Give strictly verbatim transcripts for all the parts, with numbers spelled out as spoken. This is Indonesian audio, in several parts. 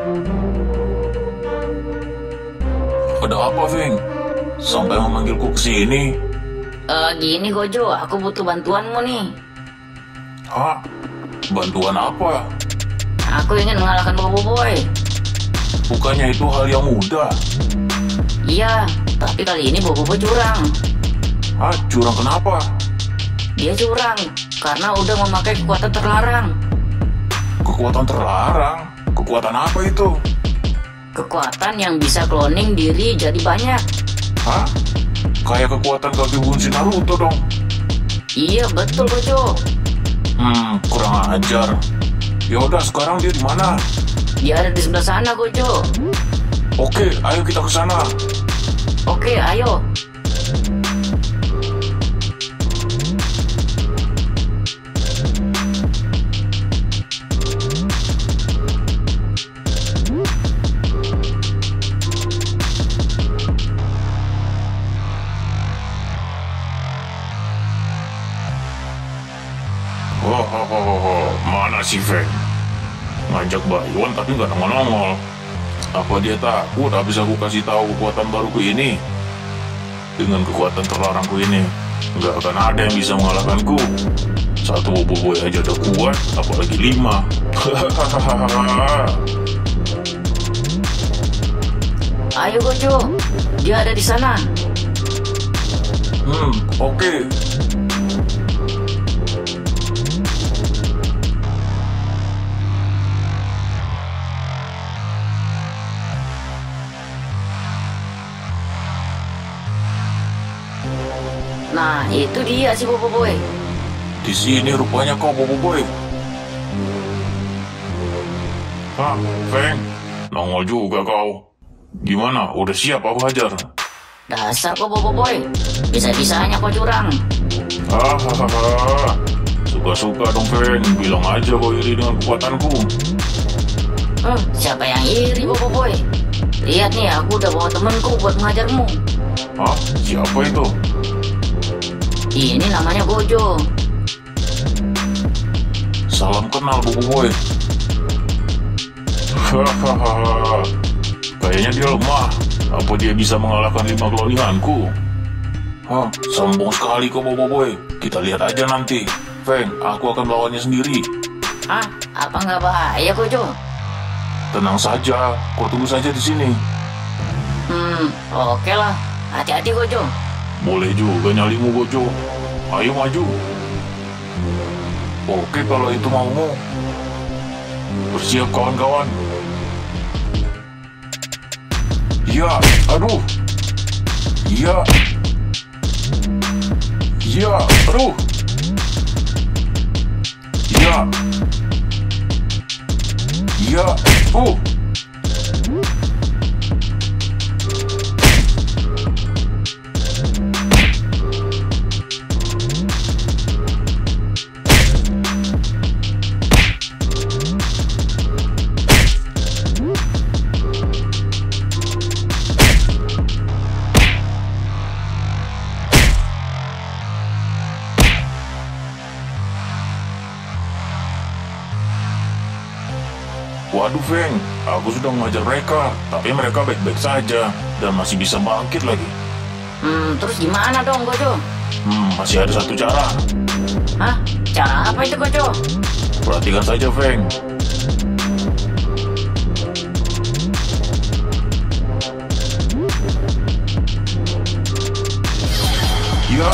Ada apa, Feng? Sampai memanggilku ke sini? Eh, gini Gojo, aku butuh bantuanmu nih. Hah? Bantuan apa? Aku ingin mengalahkan Bobo Boy. Bukannya itu hal yang mudah? Iya, tapi kali ini Bobo Boy curang. Hah? Curang kenapa? Dia curang karena udah memakai kekuatan terlarang. Kekuatan terlarang? Kekuatan apa itu? Kekuatan yang bisa cloning diri jadi banyak. Hah? Kayak kekuatan kaki bunsi Naruto dong. Iya, betul Gojo. Hmm, kurang ajar. Yaudah, sekarang dia di mana? Dia ada di sebelah sana Gojo. Oke, ayo kita ke sana. Oke, ayo. Hohohoho, mana si Feng? Ngajak Bayuan tapi nggak nongol-nongol. Apa dia takut habis aku kasih tahu kekuatan baruku ini? Dengan kekuatan terlarangku ini, nggak akan ada yang bisa mengalahkanku. Satu Bobo Boy aja udah kuat, apalagi lima. Ayo Gojo, dia ada di sana. Hmm, oke. Nah, itu dia si Bobo Boy. Di sini rupanya kau Bobo Boy. Hah, Feng? Nongol juga kau. Gimana? Udah siap aku hajar? Dasar kau Bobo Boy. Bisa-bisanya kau curang. Hahaha. Suka-suka dong, Feng. Bilang aja kau iri dengan kekuatanku. Hmm, siapa yang iri Bobo Boy? Lihat nih, aku udah bawa temanku buat mengajarmu. Hah? Siapa itu? Ini namanya Gojo. Salam kenal, Bobo Boy. Hahaha. Kayaknya dia lemah. Apa dia bisa mengalahkan lima cloninganku? Hah, sombong sekali kau Bobo Boy. Kita lihat aja nanti. Feng, aku akan melawannya sendiri. Hah? Apa nggak bahaya Gojo? Tenang saja, kau tunggu saja di sini. Hmm, oke lah. Hati-hati Gojo. Boleh juga nyalimu, Gojo. Ayo maju. Oke kalau itu maumu. Bersiap kawan-kawan. Iya, aduh. Iya. Iya, aduh. Iya. Iya, uh. Waduh, Feng, aku sudah mengajar mereka, tapi mereka baik-baik saja dan masih bisa bangkit lagi. Hmm, terus gimana dong Gojo? Hmm, masih ada satu cara. Hah? Cara apa itu Gojo? Perhatikan saja, Feng. Ya,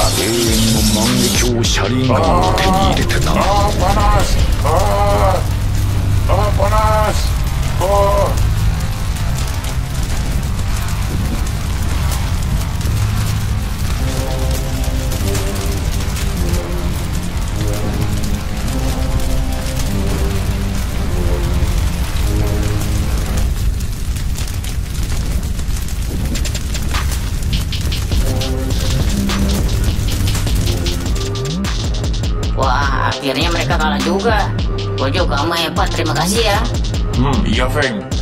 ah, ah, panas. Ah, ah, panas. Oh. Wah, akhirnya mereka kalah juga. Gojo, kamu hebat. Terima kasih ya. Hmm, iya, Feng.